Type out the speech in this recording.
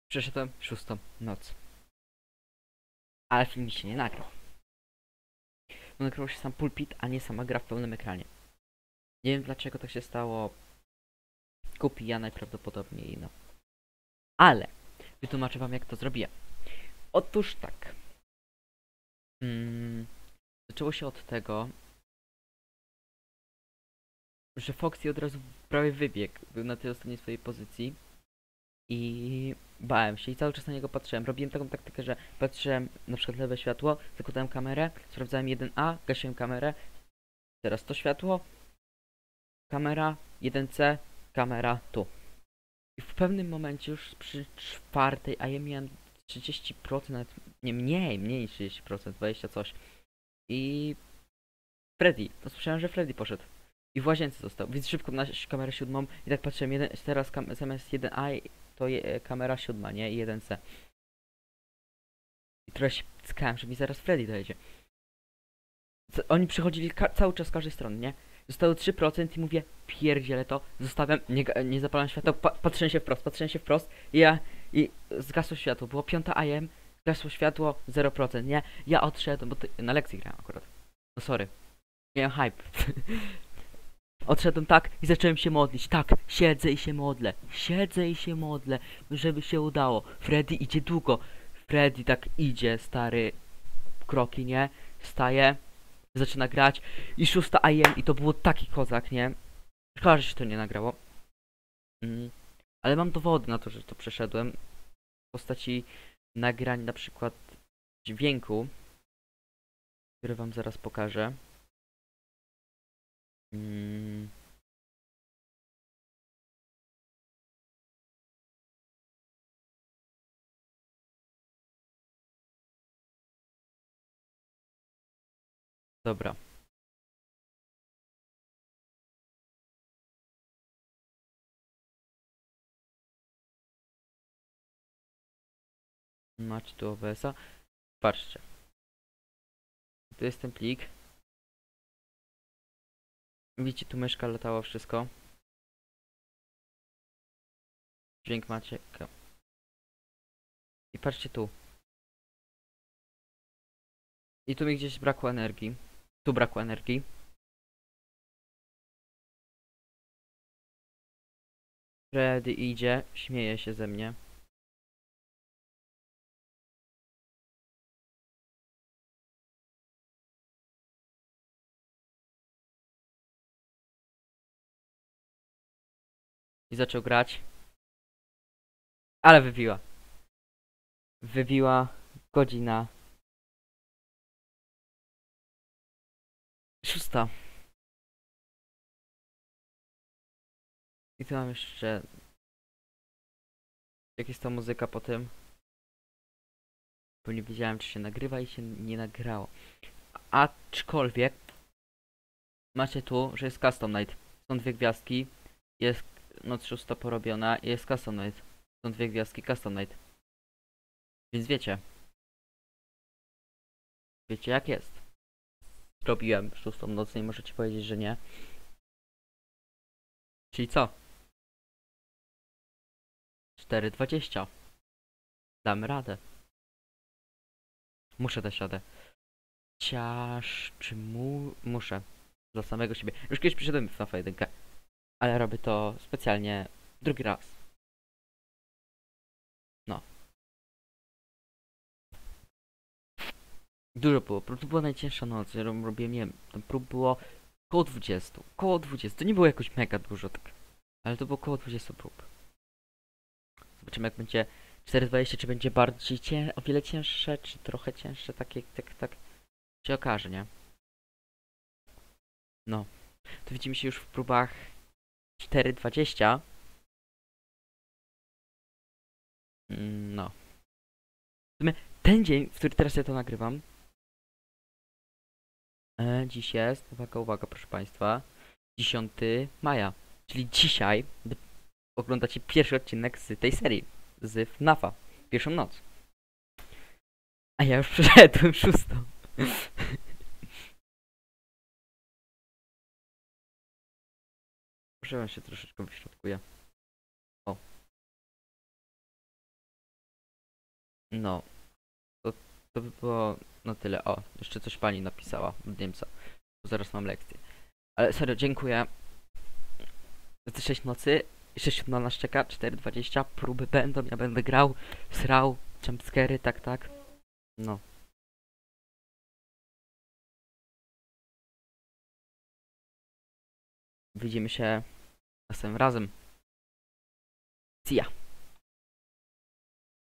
Przeszedłem szóstą noc. Ale film mi się nie nagrał. Bo nagrał się sam pulpit, a nie sama gra w pełnym ekranie. Nie wiem dlaczego tak się stało. Kupi ja najprawdopodobniej, no. Ale wytłumaczę wam jak to zrobiłem. Otóż tak. Zaczęło się od tego, że Foxy od razu prawie wybiegł. Był na tej ostatniej swojej pozycji. I bałem się i cały czas na niego patrzyłem. Robiłem taką taktykę, że patrzyłem na przykład lewe światło, zakładałem kamerę, sprawdzałem 1A, gasiłem kamerę. Teraz to światło, kamera, 1C, kamera tu. I w pewnym momencie już przy czwartej, a ja miałem 30%, nawet nie mniej niż 30%, 20 coś. I Freddy, to słyszałem, że Freddy poszedł. I w łazience został, więc szybko na kamerę siódmą i tak patrzyłem, teraz zamiast 1A to kamera siódma, nie? I 1C. I trochę się skałem, że mi zaraz Freddy dojedzie. Oni przychodzili cały czas z każdej strony, nie? Zostało 3% i mówię, pierdzielę to, zostawiam, nie zapalam światła, patrzę się wprost i zgasło światło, było 5 AM, zgasło światło, 0%, nie? Ja odszedłem, bo na lekcji grałem akurat. No sorry, miałem hype. Odszedłem tak i zacząłem się modlić, tak, siedzę i się modlę, żeby się udało. Freddy idzie długo, Freddy tak idzie, stary, kroki, nie? Wstaje, zaczyna grać i 6 AM i to było taki kozak, nie? Szkoda, że się to nie nagrało. Ale mam dowody na to, że to przeszedłem. W postaci nagrań na przykład dźwięku, który wam zaraz pokażę. Dobra. Macie tu OBS-a. Patrzcie. Tu jest ten plik. Widzicie, tu myszka latała, wszystko. Dźwięk macie. I patrzcie tu. I tu mi gdzieś brakło energii. Tu brakło energii. Freddy idzie, śmieje się ze mnie. I zaczął grać. Ale wybiła. Wybiła godzina 6. I tu mam jeszcze... Jak jest ta muzyka po tym? Bo nie wiedziałem, czy się nagrywa i się nie nagrało. Aczkolwiek macie tu, że jest Custom Night. Są dwie gwiazdki. Jest noc 6 porobiona i jest Custom Night. Są dwie gwiazdki Custom Night. Więc wiecie. Wiecie jak jest. Robiłem 6 noc i możecie powiedzieć, że nie. Czyli co? 4:20. Damy radę. Muszę dać radę. Czy muszę? Dla samego siebie. Już kiedyś przyszedłem w FNAF 1, ale robię to specjalnie drugi raz. No. Dużo było. To była najcięższa noc. Ja robiłem, nie wiem, tam prób było koło 20. Koło 20. To nie było jakoś mega dużo, tak. Ale to było koło 20 prób. Zobaczymy jak będzie 4:20, czy będzie bardziej o wiele cięższe, czy trochę cięższe, takie, tak się okaże, nie? No. To widzimy się już w próbach 4:20. No. W sumie ten dzień, w który teraz ja to nagrywam, dziś jest, uwaga, proszę Państwa, 10 maja. Czyli dzisiaj oglądacie pierwszy odcinek z tej serii, z FNAF-a, pierwszą noc. A ja już przeszedłem 6. Proszę się troszeczkę wyśrodkuję. O. No, to, to by było na tyle. O, jeszcze coś pani napisała, nie wiem co. Bo zaraz mam lekcję. Ale serio, dziękuję. Za 6 nocy, 6 na nas czeka, 4:20, próby będą, ja będę grał, srał, jumpscary, tak, tak. No, widzimy się następnym razem. See ya.